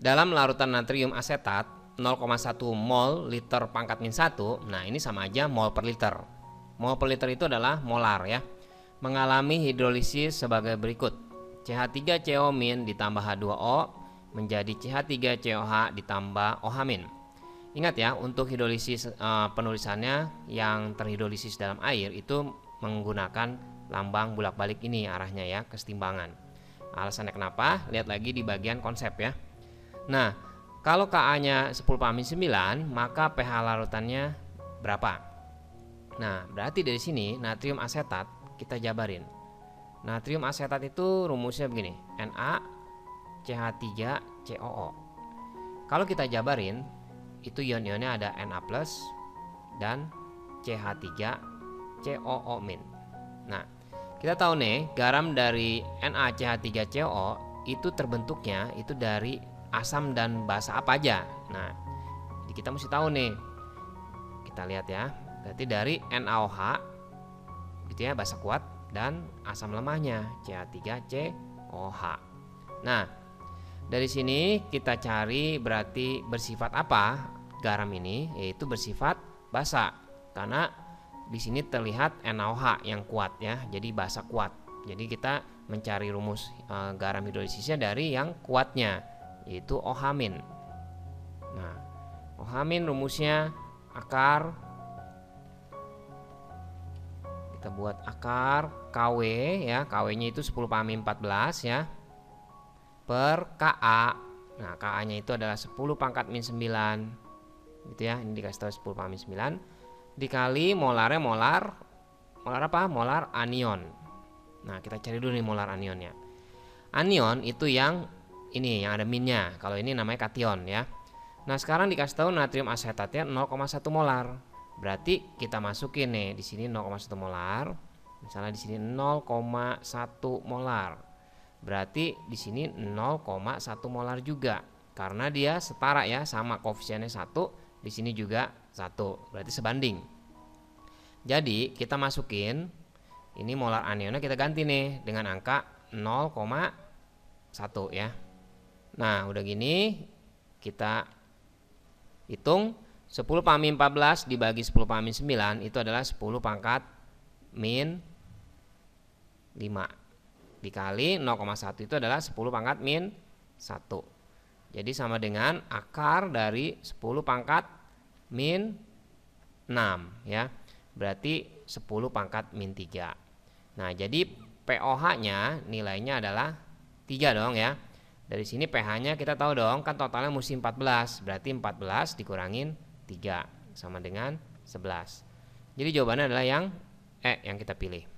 Dalam larutan natrium asetat 0,1 mol liter pangkat min 1, nah ini sama aja mol per liter. Mol per liter itu adalah molar ya. Mengalami hidrolisis sebagai berikut. CH3CO- ditambah H2O menjadi CH3COH ditambah OH-. Ingat ya, untuk hidrolisis penulisannya yang terhidrolisis dalam air itu menggunakan lambang bulak-balik ini arahnya ya, kesetimbangan. Alasannya kenapa? Lihat lagi di bagian konsep ya. Nah, kalau Ka-nya 10-9, maka pH larutannya berapa? Nah, berarti dari sini natrium asetat kita jabarin. Natrium asetat itu rumusnya begini, NaCH3COO. Kalau kita jabarin, itu ion-ionnya ada Na+ dan CH3COO-. Nah, kita tahu nih, garam dari NaCH3CO itu terbentuknya itu dari asam dan basa apa aja. Nah, jadi kita mesti tahu nih. Kita lihat ya. Berarti dari NaOH gitu ya, basa kuat, dan asam lemahnya CH3COH. Nah, dari sini kita cari berarti bersifat apa garam ini, yaitu bersifat basa. Karena di sini terlihat NaOH yang kuat ya, jadi basa kuat. Jadi kita mencari rumus garam hidrolisisnya dari yang kuatnya, yaitu OH-. Nah, OH- rumusnya akar, kita buat akar Kw ya, Kw-nya itu 10⁻14 ya, per Ka. Nah, Ka-nya itu adalah 10⁻⁹ gitu ya. Ini dikasih tahu 10⁻⁹ dikali molarnya molar apa? Molar anion. Nah, kita cari dulu nih molar anionnya. Anion itu yang ini yang ada minnya. Kalau ini namanya kation ya. Nah, sekarang dikasih tahu natrium asetatnya 0,1 molar. Berarti kita masukin nih di sini 0,1 molar. Misalnya di sini 0,1 molar. Berarti di sini 0,1 molar juga. Karena dia setara ya, sama koefisiennya 1. Di sini juga 1, berarti sebanding. Jadi kita masukin ini molar anionnya, kita ganti nih dengan angka 0,1 ya. Nah, udah gini kita hitung 10⁻14 dibagi 10⁻9 itu adalah 10⁻⁻5 dikali 0,1 itu adalah 10⁻⁻1. Jadi sama dengan akar dari 10⁻⁻6 ya. Berarti 10⁻⁻3. Nah, jadi pOH-nya nilainya adalah 3 dong ya. Dari sini pH-nya kita tahu dong, kan totalnya mesti 14. Berarti 14 dikurangin 3 sama dengan 11. Jadi jawabannya adalah yang yang kita pilih.